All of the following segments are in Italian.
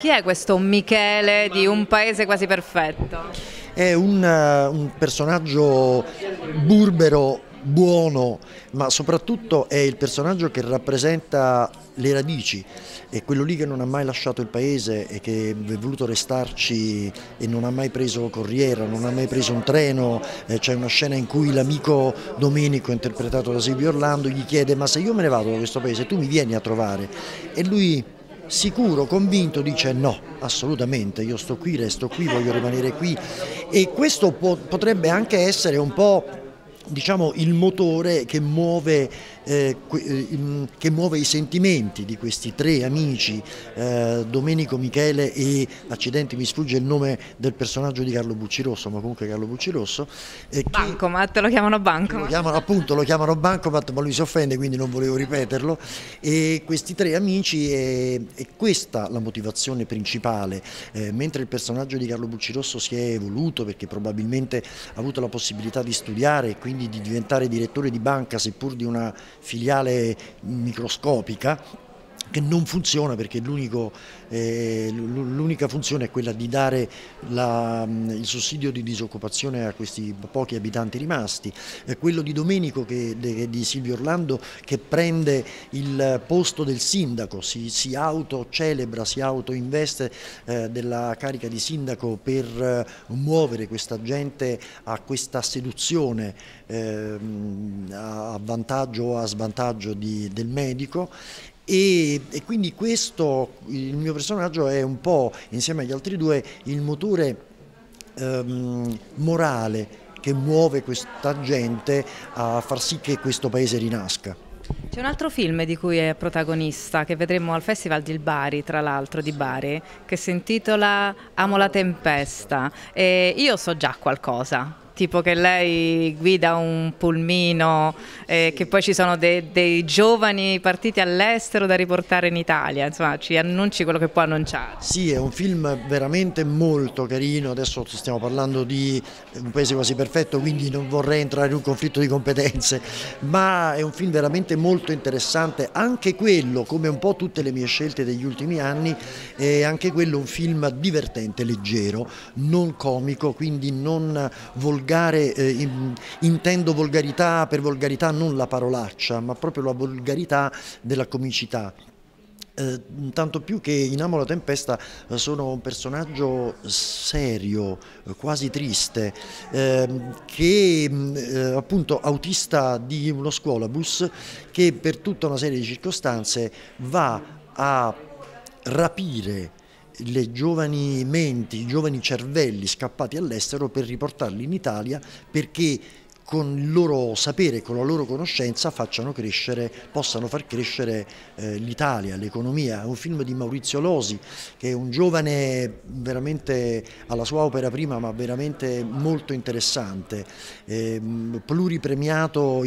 Chi è questo Michele di Un paese quasi perfetto? È un personaggio burbero, buono, ma soprattutto è il personaggio che rappresenta le radici, è quello lì che non ha mai lasciato il paese e che è voluto restarci e non ha mai preso corriera, non ha mai preso un treno. C'è una scena in cui l'amico Domenico, interpretato da Silvio Orlando, gli chiede: ma se io me ne vado da questo paese tu mi vieni a trovare? E lui, sicuro, convinto, dice: no, assolutamente, io sto qui, resto qui, voglio rimanere qui. E questo potrebbe anche essere un po', diciamo, il motore che muove i sentimenti di questi tre amici, Domenico, Michele e, accidenti mi sfugge il nome del personaggio di Carlo Buccirosso, ma comunque Carlo Buccirosso, Bancomat, lo chiamano Bancomat. appunto lo chiamano Bancomat, ma lui si offende, quindi non volevo ripeterlo. E questi tre amici, è questa la motivazione principale. Mentre il personaggio di Carlo Buccirosso si è evoluto perché probabilmente ha avuto la possibilità di studiare e quindi di diventare direttore di banca, seppur di una filiale microscopica, che non funziona perché l'unica funzione è quella di dare il sussidio di disoccupazione a questi pochi abitanti rimasti. Quello di Domenico, di Silvio Orlando, che prende il posto del sindaco, si autocelebra, si autoinveste della carica di sindaco per muovere questa gente a questa seduzione a vantaggio o a svantaggio del medico. E quindi questo, il mio personaggio, è un po', insieme agli altri due, il motore morale che muove questa gente a far sì che questo paese rinasca. C'è un altro film di cui è protagonista, che vedremo al Festival di Bari, tra l'altro di Bari, che si intitola Amo la tempesta. E io so già qualcosa, tipo che lei guida un pulmino, che poi ci sono dei giovani partiti all'estero da riportare in Italia, insomma ci annunci quello che può annunciare. Sì, è un film veramente molto carino. Adesso stiamo parlando di Un paese quasi perfetto, quindi non vorrei entrare in un conflitto di competenze, ma è un film veramente molto interessante, anche quello, come un po' tutte le mie scelte degli ultimi anni, è anche quello un film divertente, leggero, non comico, quindi non volgare. Intendo volgarità per volgarità, non la parolaccia, ma proprio la volgarità della comicità. Tanto più che in Amo la tempesta sono un personaggio serio, quasi triste, appunto autista di uno scuolabus, che per tutta una serie di circostanze va a rapire le giovani menti, i giovani cervelli scappati all'estero per riportarli in Italia, perché con il loro sapere e con la loro conoscenza possano far crescere l'Italia, l'economia. È un film di Maurizio Losi, che è un giovane veramente alla sua opera prima, ma veramente molto interessante, pluripremiato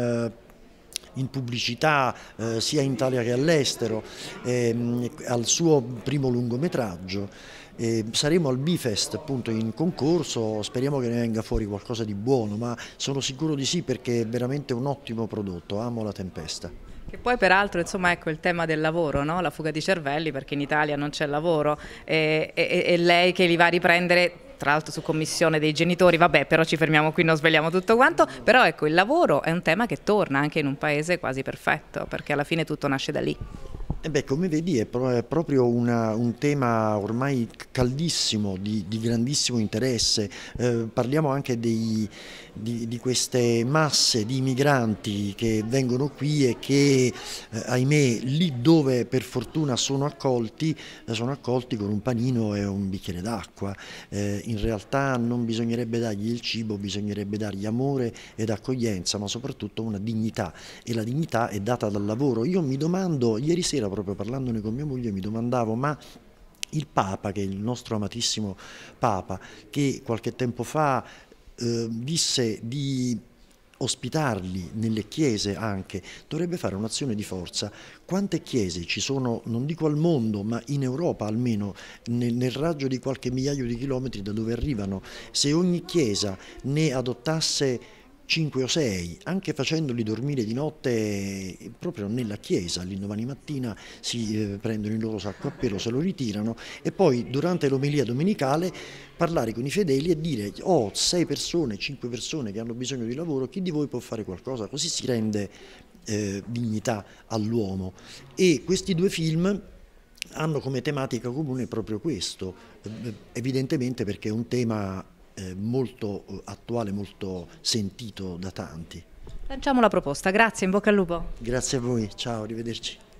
in pubblicità, sia in Italia che all'estero, al suo primo lungometraggio. Saremo al Bifest, appunto, in concorso, speriamo che ne venga fuori qualcosa di buono, ma sono sicuro di sì, perché è veramente un ottimo prodotto. Amo la tempesta. Che poi peraltro, insomma, ecco il tema del lavoro, no? La fuga di cervelli, perché in Italia non c'è lavoro, e lei che li va a riprendere, tra l'altro su commissione dei genitori. Vabbè, però ci fermiamo qui, non svegliamo tutto quanto, però ecco, il lavoro è un tema che torna anche in un paese quasi perfetto, perché alla fine tutto nasce da lì. E beh, come vedi è proprio un tema ormai caldissimo, di grandissimo interesse. Parliamo anche di queste masse di migranti che vengono qui e che, ahimè, lì dove per fortuna sono accolti con un panino e un bicchiere d'acqua. In realtà non bisognerebbe dargli il cibo, bisognerebbe dargli amore ed accoglienza, ma soprattutto una dignità, e la dignità è data dal lavoro. Io mi domando, ieri sera proprio parlandone con mia moglie, mi domandavo: ma il Papa, che è il nostro amatissimo Papa, che qualche tempo fa disse di ospitarli nelle chiese anche, dovrebbe fare un'azione di forza. Quante chiese ci sono, non dico al mondo, ma in Europa almeno, nel raggio di qualche migliaio di chilometri da dove arrivano? Se ogni chiesa ne adottasse 5 o 6, anche facendoli dormire di notte proprio nella chiesa, all'indomani mattina si prendono il loro sacco a pelo, se lo ritirano e poi durante l'omelia domenicale parlare con i fedeli e dire: ho 6 persone, 5 persone che hanno bisogno di lavoro, chi di voi può fare qualcosa? Così si rende dignità all'uomo. E questi due film hanno come tematica comune proprio questo, evidentemente perché è un tema molto attuale, molto sentito da tanti. Lanciamo la proposta, grazie, in bocca al lupo. Grazie a voi, ciao, arrivederci.